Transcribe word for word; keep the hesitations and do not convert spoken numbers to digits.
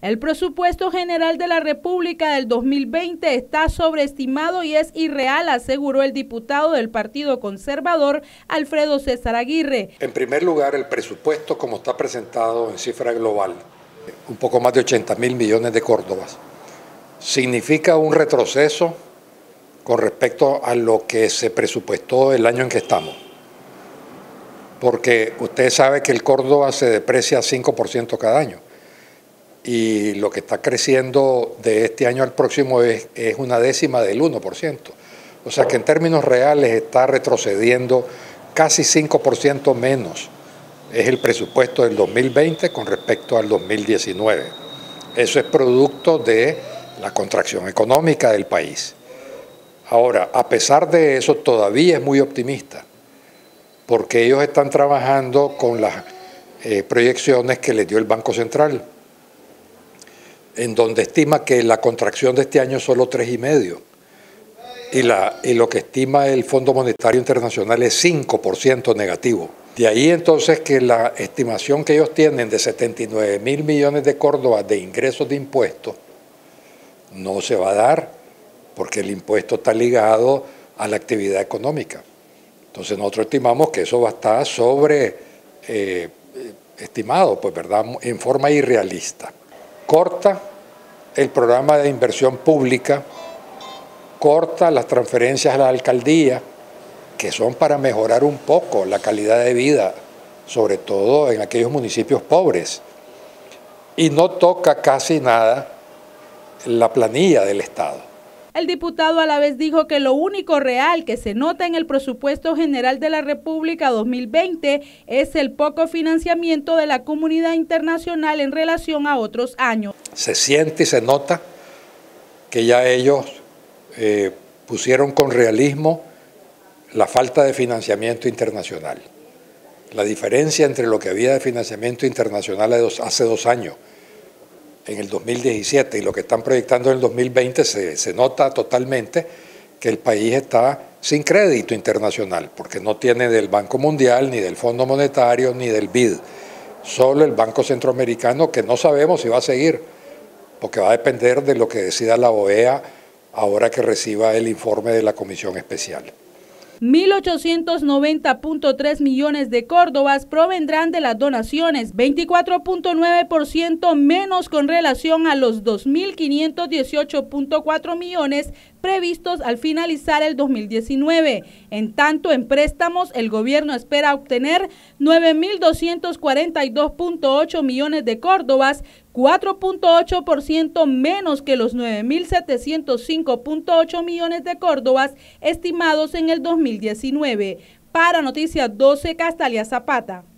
El presupuesto general de la República del dos mil veinte está sobreestimado y es irreal, aseguró el diputado del Partido Conservador, Alfredo César Aguirre. En primer lugar, el presupuesto como está presentado en cifra global, un poco más de ochenta mil millones de córdobas, significa un retroceso con respecto a lo que se presupuestó el año en que estamos. Porque usted sabe que el Córdoba se deprecia cinco por ciento cada año. Y lo que está creciendo de este año al próximo es, es una décima del uno por ciento. O sea que en términos reales está retrocediendo casi cinco por ciento menos. Es el presupuesto del dos mil veinte con respecto al dos mil diecinueve. Eso es producto de la contracción económica del país. Ahora, a pesar de eso, todavía es muy optimista, porque ellos están trabajando con las eh, proyecciones que les dio el Banco Central, en donde estima que la contracción de este año es solo tres coma cinco por ciento y, la, y lo que estima el Fondo Monetario Internacional es cinco por ciento negativo. De ahí entonces que la estimación que ellos tienen de setenta y nueve mil millones de córdobas de ingresos de impuestos no se va a dar, porque el impuesto está ligado a la actividad económica. Entonces nosotros estimamos que eso va a estar sobre eh, estimado, pues verdad, en forma irrealista. Corta el programa de inversión pública, corta las transferencias a la alcaldía, que son para mejorar un poco la calidad de vida, sobre todo en aquellos municipios pobres, y no toca casi nada la planilla del Estado. El diputado a la vez dijo que lo único real que se nota en el presupuesto general de la República dos mil veinte es el poco financiamiento de la comunidad internacional en relación a otros años. Se siente y se nota que ya ellos eh, pusieron con realismo la falta de financiamiento internacional. La diferencia entre lo que había de financiamiento internacional hace dos años, en el dos mil diecisiete, y lo que están proyectando en el dos mil veinte, se, se nota totalmente que el país está sin crédito internacional, porque no tiene del Banco Mundial, ni del Fondo Monetario, ni del B I D. Solo el Banco Centroamericano, que no sabemos si va a seguir, porque va a depender de lo que decida la O E A ahora que reciba el informe de la Comisión Especial. mil ochocientos noventa punto tres millones de córdobas provendrán de las donaciones, veinticuatro punto nueve por ciento menos con relación a los dos mil quinientos dieciocho punto cuatro millones previstos al finalizar el dos mil diecinueve. En tanto, en préstamos, el gobierno espera obtener nueve mil doscientos cuarenta y dos punto ocho millones de córdobas, cuatro punto ocho por ciento menos que los nueve mil setecientos cinco punto ocho millones de córdobas estimados en el dos mil diecinueve. Para Noticias doce, Castalia Zapata.